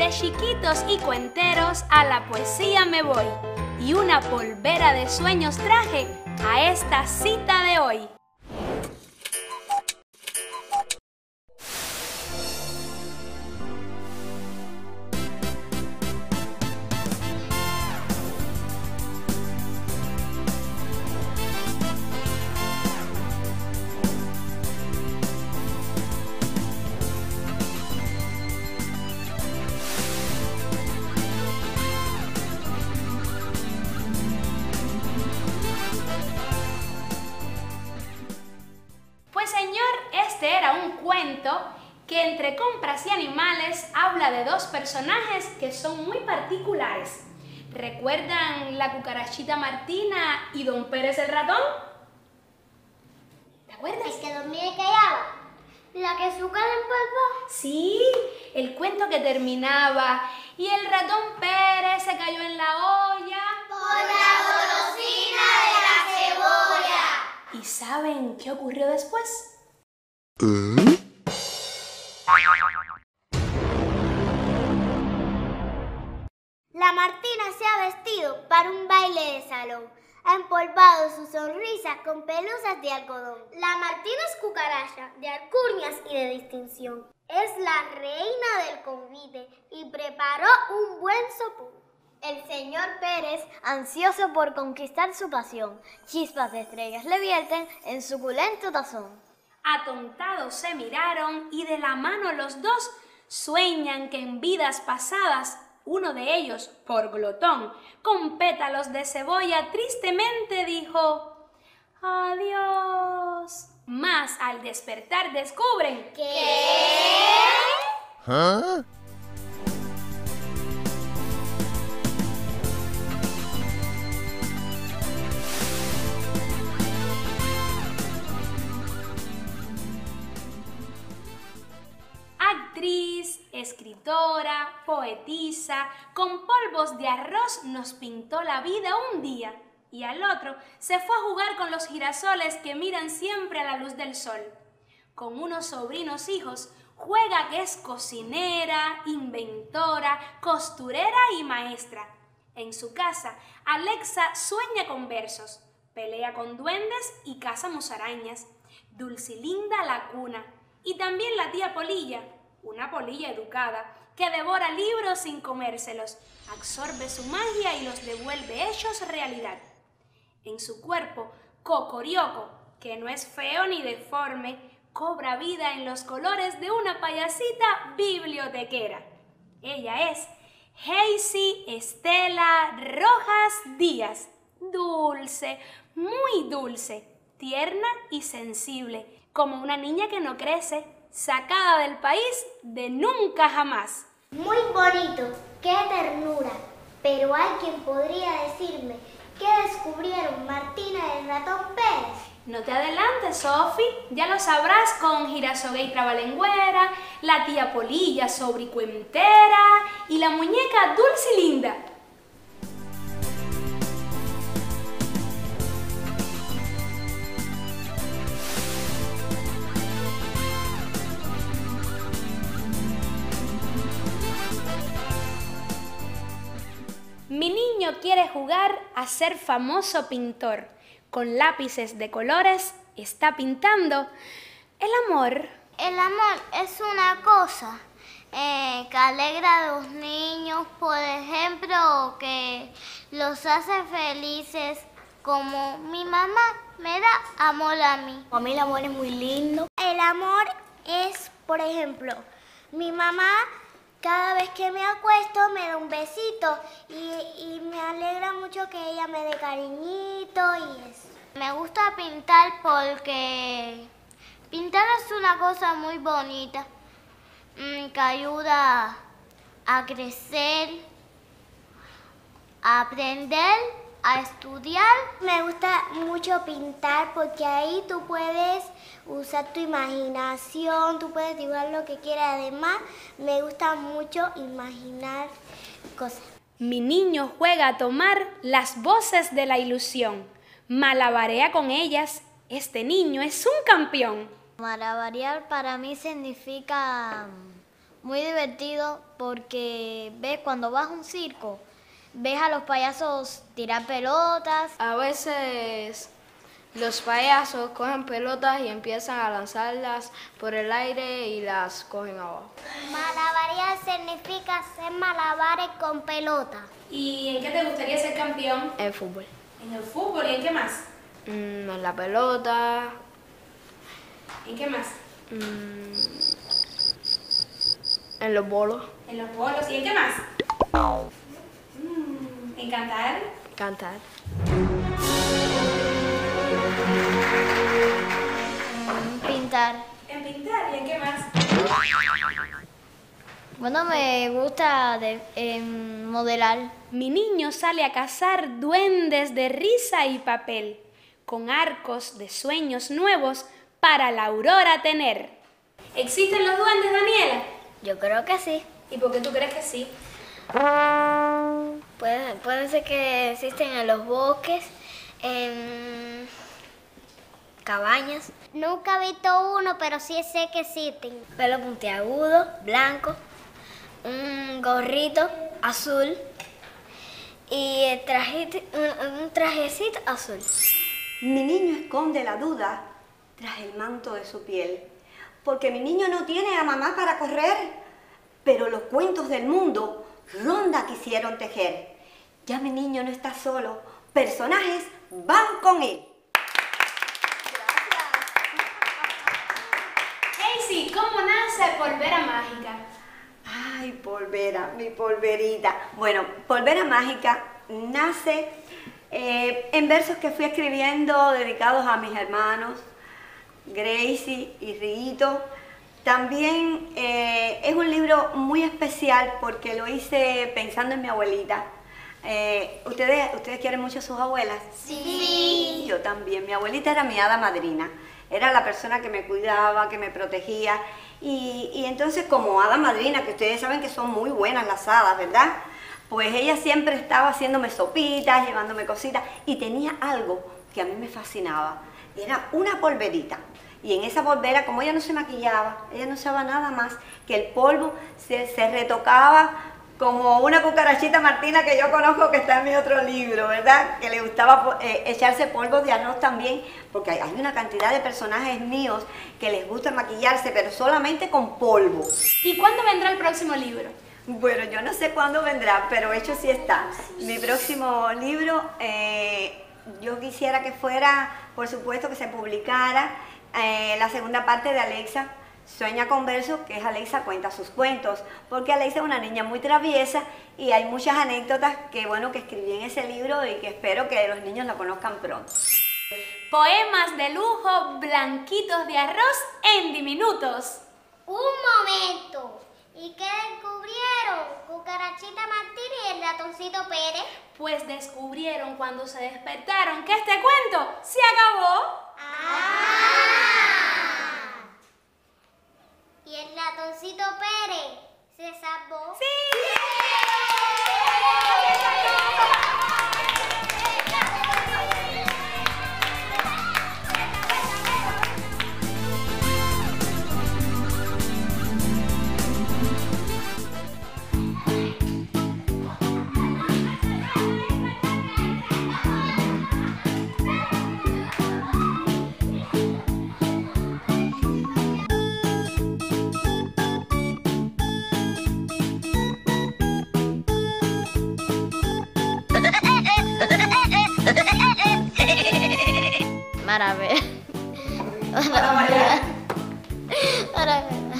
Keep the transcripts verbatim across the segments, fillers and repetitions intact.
De chiquitos y cuenteros a la poesía me voy, y una polvera de sueños traje a esta cita de hoy. Este era un cuento que entre compras y animales habla de dos personajes que son muy particulares. ¿Recuerdan la cucarachita Martina y don Pérez el ratón? ¿Te acuerdas? El que dormía y callaba. ¿La que su cara empolvó? Sí, el cuento que terminaba y el ratón Pérez se cayó en la olla por la golosina de la cebolla. ¿Y saben qué ocurrió después? La Martina se ha vestido para un baile de salón. Ha empolvado su sonrisa con pelusas de algodón. La Martina es cucaracha, de alcurnias y de distinción. Es la reina del convite y preparó un buen sopón. El señor Pérez, ansioso por conquistar su pasión, chispas de estrellas le vierten en suculento tazón. Atontados se miraron y de la mano los dos sueñan que en vidas pasadas uno de ellos, por glotón, con pétalos de cebolla tristemente dijo adiós. Mas al despertar descubren ¿Qué? ¿Ah? Actriz, escritora, poetisa, con polvos de arroz nos pintó la vida un día y al otro se fue a jugar con los girasoles que miran siempre a la luz del sol. Con unos sobrinos hijos juega que es cocinera, inventora, costurera y maestra. En su casa, Alexa sueña con versos, pelea con duendes y caza musarañas. Dulcilinda la cuna. Y también la tía Polilla, una polilla educada, que devora libros sin comérselos, absorbe su magia y los devuelve hechos realidad. En su cuerpo, Cocorioco, que no es feo ni deforme, cobra vida en los colores de una payasita bibliotequera. Ella es Hazy Estela Rojas Díaz, dulce, muy dulce, tierna y sensible, como una niña que no crece, sacada del país de nunca jamás. Muy bonito, qué ternura, pero hay quien podría decirme que descubrieron Martina y el ratón Pérez. No te adelantes, Sofi, ya lo sabrás con Girasoguey Trabalengüera, la tía Polilla Sobricuentera y la muñeca Dulcilinda. Mi niño quiere jugar a ser famoso pintor. Con lápices de colores está pintando el amor. El amor es una cosa eh, que alegra a los niños, por ejemplo, que los hace felices, como mi mamá me da amor a mí. A mí el amor es muy lindo. El amor es, por ejemplo, mi mamá cada vez que me acuesto me da un besito y, y me alegra mucho que ella me dé cariñito y eso. Me gusta pintar porque pintar es una cosa muy bonita mmm, que ayuda a crecer, a aprender, a estudiar. Me gusta mucho pintar porque ahí tú puedes usar tu imaginación, tú puedes dibujar lo que quieras. Además, me gusta mucho imaginar cosas. Mi niño juega a tomar las voces de la ilusión. Malabarea con ellas. Este niño es un campeón. Malabarear para mí significa Muy divertido porque ves cuando vas a un circo, ves a los payasos tirar pelotas. A veces los payasos cogen pelotas y empiezan a lanzarlas por el aire y las cogen abajo. Malabarear significa hacer malabares con pelota. ¿Y en qué te gustaría ser campeón? En fútbol. En el fútbol, ¿y en qué más? Mm, en la pelota. ¿En qué más? Mm, en los bolos. En los bolos, ¿y en qué más? Mm, ¿en cantar? Cantar. Pintar. En pintar, ¿y en qué más? Bueno, me gusta de, eh, modelar. Mi niño sale a cazar duendes de risa y papel, con arcos de sueños nuevos para la aurora tener. ¿Existen los duendes, Daniela? Yo creo que sí. ¿Y por qué tú crees que sí? Puede, puede ser que existen en los bosques, en cabañas. Nunca he visto uno, pero sí sé que existen. Pelo puntiagudo, blanco, un gorrito azul y el trajito, un, un trajecito azul. Mi niño esconde la duda tras el manto de su piel, porque mi niño no tiene a mamá para correr, pero los cuentos del mundo ronda quisieron tejer. Ya mi niño no está solo, personajes van con él. Casey, ¿cómo nace Polvera Mágica? Ay, polvera, mi polverita. Bueno, Polvera Mágica nace eh, en versos que fui escribiendo dedicados a mis hermanos, Gracie y Rito. También eh, es un libro muy especial porque lo hice pensando en mi abuelita. Eh, ¿ustedes, ¿Ustedes quieren mucho a sus abuelas? Sí. Yo también. Mi abuelita era mi hada madrina. Era la persona que me cuidaba, que me protegía. Y, y entonces como hada madrina, que ustedes saben que son muy buenas las hadas, ¿verdad? Pues ella siempre estaba haciéndome sopitas, llevándome cositas. Y tenía algo que a mí me fascinaba. Era una polverita. Y en esa polvera, como ella no se maquillaba, ella no usaba nada más que el polvo, se, se retocaba como una cucarachita martina que yo conozco que está en mi otro libro, ¿verdad? Que le gustaba eh, echarse polvo de arroz también, porque hay, hay una cantidad de personajes míos que les gusta maquillarse, pero solamente con polvo. ¿Y cuándo vendrá el próximo libro? Bueno, yo no sé cuándo vendrá, pero hecho sí está. Mi próximo libro, eh, yo quisiera que fuera, por supuesto, que se publicara eh, la segunda parte de Alexa Sueña con Versos, que es Alexa cuenta sus cuentos, porque Alexa es una niña muy traviesa y hay muchas anécdotas que, bueno, que escribí en ese libro y que espero que los niños la conozcan pronto. Poemas de lujo, blanquitos de arroz en diminutos. Un momento. ¿Y qué descubrieron? Cucarachita Martín y el ratoncito Pérez. Pues descubrieron cuando se despertaron que este cuento se acabó. ¡Ah! ¿Y el ratoncito Pérez se salvó? ¡Sí! Maravilla. Maravilla. Maravilla.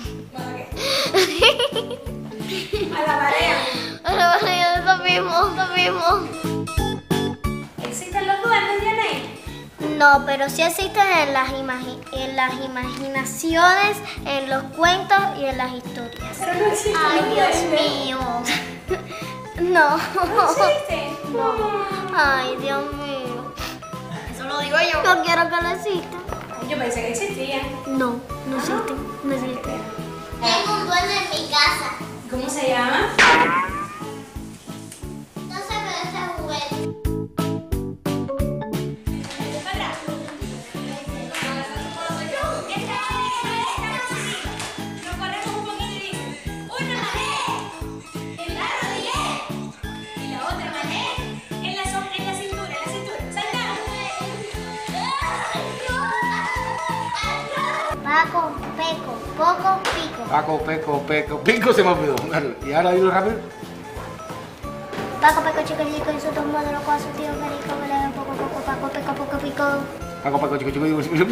A la marea. Maravilla, eso mismo, eso mismo. ¿Existen los duendes, Yanei? No, pero sí existen en las, imagi en las imaginaciones, en los cuentos y en las historias. Pero no existen Ay, los Dios duendes. mío. No. ¿No existen? No. Ay, Dios mío. Eso lo digo yo. No quiero que no exista. Yo pensé que existían. No, no existe. No existe. Tengo un duende en mi casa. ¿Cómo se llama? No sé, pero ese juguete. Nos ponemos un poquito y dice, ¡una Paco, peco, poco, pico. Paco, peco, peco, pico se me olvidó. Y ahora dilo rápido. Paco, peco, chico, chico, en su tumbo de los cuatro, tío, perico, vele, poco, poco, Paco, peco, poco, pico. Paco, paco, chico, chico, chico, chico.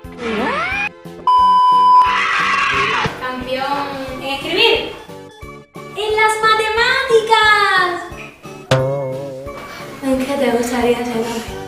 Campeón en escribir. En las matemáticas. ¿En qué te gustaría ser?